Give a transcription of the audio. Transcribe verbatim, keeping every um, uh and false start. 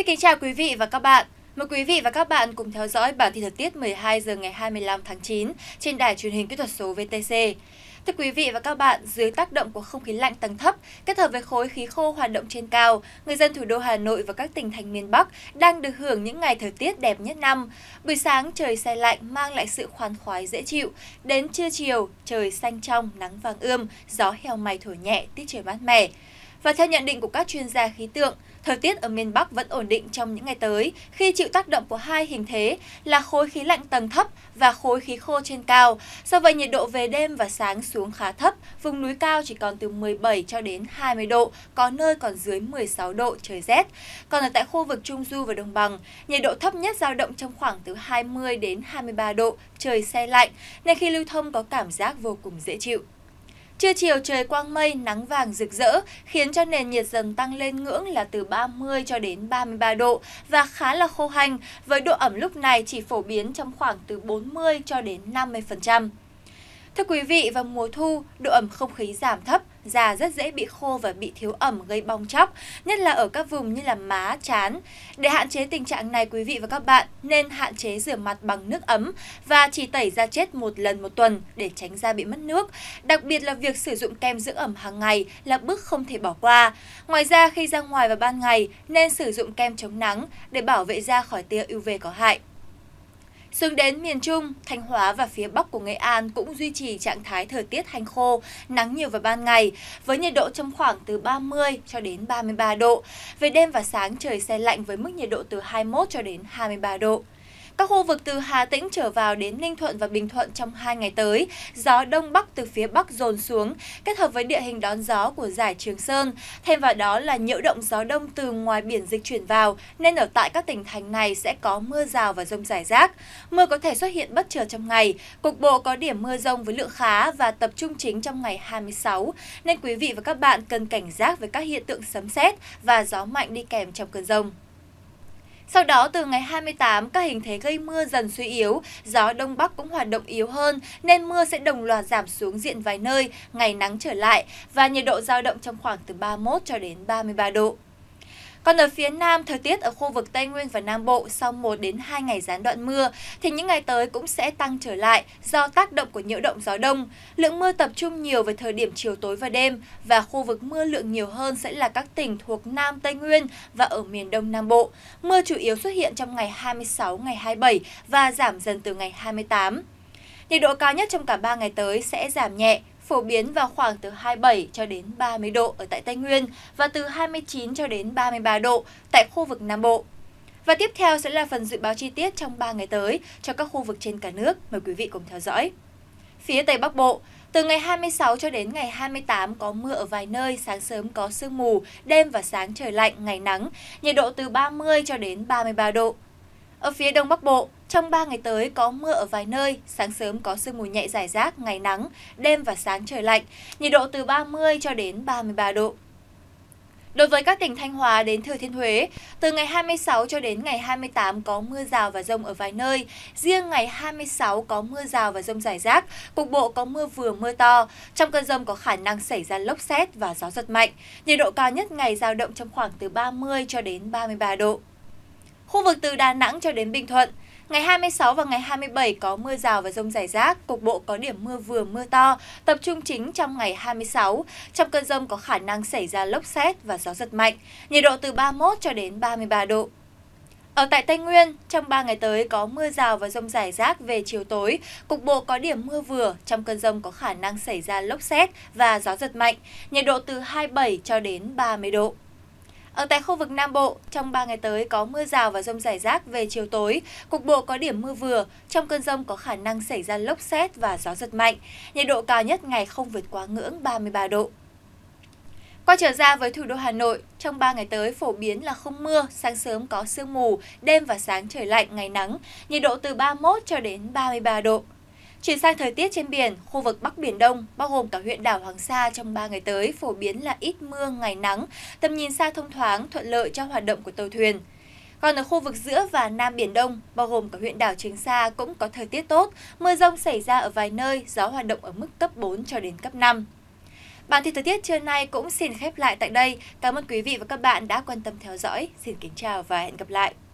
kính chào quý vị và các bạn. Mời quý vị và các bạn cùng theo dõi bản tin thời tiết mười hai giờ ngày hai mươi lăm tháng chín trên đài truyền hình kỹ thuật số vê tê xê. Thưa quý vị và các bạn, dưới tác động của không khí lạnh tầng thấp kết hợp với khối khí khô hoạt động trên cao, người dân thủ đô Hà Nội và các tỉnh thành miền Bắc đang được hưởng những ngày thời tiết đẹp nhất năm. Buổi sáng trời se lạnh mang lại sự khoan khoái dễ chịu, đến trưa chiều trời xanh trong, nắng vàng ươm, gió heo may thổi nhẹ, tiết trời mát mẻ. Và theo nhận định của các chuyên gia khí tượng, thời tiết ở miền Bắc vẫn ổn định trong những ngày tới khi chịu tác động của hai hình thế là khối khí lạnh tầng thấp và khối khí khô trên cao. Do vậy, nhiệt độ về đêm và sáng xuống khá thấp, vùng núi cao chỉ còn từ mười bảy cho đến hai mươi độ, có nơi còn dưới mười sáu độ, trời rét. Còn ở tại khu vực Trung Du và Đồng bằng, nhiệt độ thấp nhất dao động trong khoảng từ hai mươi đến hai mươi ba độ, trời se lạnh, nên khi lưu thông có cảm giác vô cùng dễ chịu. Trưa chiều trời quang mây, nắng vàng rực rỡ, khiến cho nền nhiệt dần tăng lên ngưỡng là từ ba mươi cho đến ba mươi ba độ và khá là khô hanh, với độ ẩm lúc này chỉ phổ biến trong khoảng từ bốn mươi cho đến năm mươi phần trăm. Thưa quý vị, vào mùa thu, độ ẩm không khí giảm thấp, da rất dễ bị khô và bị thiếu ẩm gây bong tróc, nhất là ở các vùng như là má, trán. Để hạn chế tình trạng này, quý vị và các bạn nên hạn chế rửa mặt bằng nước ấm và chỉ tẩy da chết một lần một tuần để tránh da bị mất nước. Đặc biệt là việc sử dụng kem dưỡng ẩm hàng ngày là bước không thể bỏ qua. Ngoài ra, khi ra ngoài vào ban ngày nên sử dụng kem chống nắng để bảo vệ da khỏi tia u vê có hại. Xuống đến miền Trung, Thanh Hóa và phía Bắc của Nghệ An cũng duy trì trạng thái thời tiết hanh khô, nắng nhiều vào ban ngày, với nhiệt độ trong khoảng từ ba mươi cho đến ba mươi ba độ. Về đêm và sáng trời se lạnh với mức nhiệt độ từ hai mươi mốt cho đến hai mươi ba độ. Các khu vực từ Hà Tĩnh trở vào đến Ninh Thuận và Bình Thuận trong hai ngày tới, gió Đông Bắc từ phía Bắc dồn xuống, kết hợp với địa hình đón gió của dải Trường Sơn. Thêm vào đó là nhiễu động gió đông từ ngoài biển dịch chuyển vào, nên ở tại các tỉnh thành này sẽ có mưa rào và dông rải rác. Mưa có thể xuất hiện bất chợt trong ngày, cục bộ có điểm mưa dông với lượng khá và tập trung chính trong ngày hai mươi sáu, nên quý vị và các bạn cần cảnh giác với các hiện tượng sấm sét và gió mạnh đi kèm trong cơn dông. Sau đó, từ ngày hai mươi tám, các hình thế gây mưa dần suy yếu, gió Đông Bắc cũng hoạt động yếu hơn nên mưa sẽ đồng loạt giảm xuống diện vài nơi, ngày nắng trở lại và nhiệt độ dao động trong khoảng từ ba mươi mốt cho đến ba mươi ba độ. Còn ở phía Nam, thời tiết ở khu vực Tây Nguyên và Nam Bộ sau một đến hai ngày gián đoạn mưa thì những ngày tới cũng sẽ tăng trở lại do tác động của nhiễu động gió đông. Lượng mưa tập trung nhiều về thời điểm chiều tối và đêm và khu vực mưa lượng nhiều hơn sẽ là các tỉnh thuộc Nam Tây Nguyên và ở miền Đông Nam Bộ. Mưa chủ yếu xuất hiện trong ngày hai mươi sáu, ngày hai mươi bảy và giảm dần từ ngày hai mươi tám. Nhiệt độ cao nhất trong cả ba ngày tới sẽ giảm nhẹ, phổ biến vào khoảng từ hai mươi bảy cho đến ba mươi độ ở tại Tây Nguyên và từ hai mươi chín cho đến ba mươi ba độ tại khu vực Nam Bộ. Và tiếp theo sẽ là phần dự báo chi tiết trong ba ngày tới cho các khu vực trên cả nước. Mời quý vị cùng theo dõi. Phía Tây Bắc Bộ, từ ngày hai mươi sáu cho đến ngày hai mươi tám có mưa ở vài nơi, sáng sớm có sương mù, đêm và sáng trời lạnh, ngày nắng, nhiệt độ từ ba mươi cho đến ba mươi ba độ. Ở phía Đông Bắc Bộ, trong ba ngày tới có mưa ở vài nơi, sáng sớm có sương mù nhẹ rải rác, ngày nắng, đêm và sáng trời lạnh, nhiệt độ từ ba mươi cho đến ba mươi ba độ. Đối với các tỉnh Thanh Hóa đến Thừa Thiên Huế, từ ngày hai mươi sáu cho đến ngày hai mươi tám có mưa rào và dông ở vài nơi. Riêng ngày hai mươi sáu có mưa rào và dông rải rác, cục bộ có mưa vừa mưa to. Trong cơn dông có khả năng xảy ra lốc sét và gió giật mạnh. Nhiệt độ cao nhất ngày dao động trong khoảng từ ba mươi cho đến ba mươi ba độ. Khu vực từ Đà Nẵng cho đến Bình Thuận, ngày hai mươi sáu và ngày hai mươi bảy có mưa rào và dông rải rác, cục bộ có điểm mưa vừa mưa to, tập trung chính trong ngày hai mươi sáu. Trong cơn dông có khả năng xảy ra lốc sét và gió giật mạnh, nhiệt độ từ ba mươi mốt cho đến ba mươi ba độ. Ở tại Tây Nguyên, trong ba ngày tới có mưa rào và dông rải rác về chiều tối, cục bộ có điểm mưa vừa, trong cơn dông có khả năng xảy ra lốc sét và gió giật mạnh, nhiệt độ từ hai mươi bảy cho đến ba mươi độ. Ở tại khu vực Nam Bộ, trong ba ngày tới có mưa rào và dông rải rác về chiều tối, cục bộ có điểm mưa vừa, trong cơn dông có khả năng xảy ra lốc sét và gió giật mạnh, nhiệt độ cao nhất ngày không vượt quá ngưỡng ba mươi ba độ. Quay trở ra với thủ đô Hà Nội, trong ba ngày tới phổ biến là không mưa, sáng sớm có sương mù, đêm và sáng trời lạnh, ngày nắng, nhiệt độ từ ba mươi mốt cho đến ba mươi ba độ. Chuyển sang thời tiết trên biển, khu vực Bắc Biển Đông, bao gồm cả huyện đảo Hoàng Sa trong ba ngày tới phổ biến là ít mưa, ngày nắng, tầm nhìn xa thông thoáng, thuận lợi cho hoạt động của tàu thuyền. Còn ở khu vực giữa và Nam Biển Đông, bao gồm cả huyện đảo Trường Sa cũng có thời tiết tốt, mưa dông xảy ra ở vài nơi, gió hoạt động ở mức cấp bốn cho đến cấp năm. Bản tin thời tiết trưa nay cũng xin khép lại tại đây. Cảm ơn quý vị và các bạn đã quan tâm theo dõi. Xin kính chào và hẹn gặp lại.